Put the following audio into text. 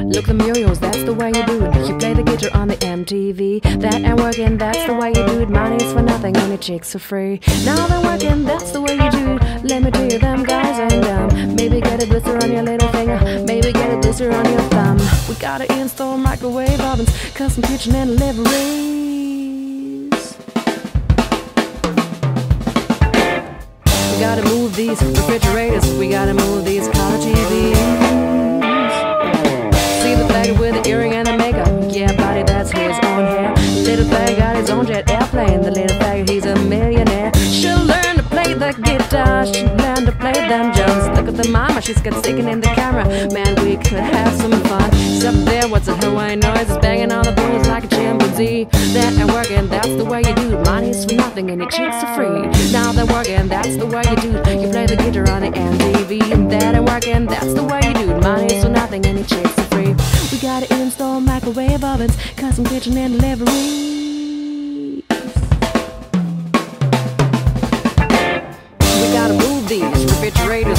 Look, the Muriels, that's the way you do it. You play the guitar on the MTV. That ain't working, that's the way you do it. Money's for nothing and your chicks are free. Now they're working, that's the way you do it. Let me tell you, them guys ain't dumb. Maybe get a blister on your little finger, maybe get a blister on your thumb. We gotta install microwave ovens, custom kitchen and deliveries. We gotta move these refrigerators, we gotta move these color TVs. See the faggot with the earring and the makeup, yeah, buddy, that's his own hair. Little faggot got his own jet airplane, the little faggot, he's a millionaire. She'll learn to play the guitar, she'll learn to play them drums. Look at the mama, she's got sticking in the camera. Man, we could have some fun. She's up there, what's a Hawaiian noise? It's banging on the booze like a chimpanzee. That ain't working, that's the way you do it. Money's for nothing and your chicks are free. Now they're working, that's the way you do it. You play the guitar on the MTV. That ain't working, that's the way you do it. Money's for nothing and your chicks are free. We gotta install microwave ovens, custom kitchen and deliveries. We gotta move these refrigerators,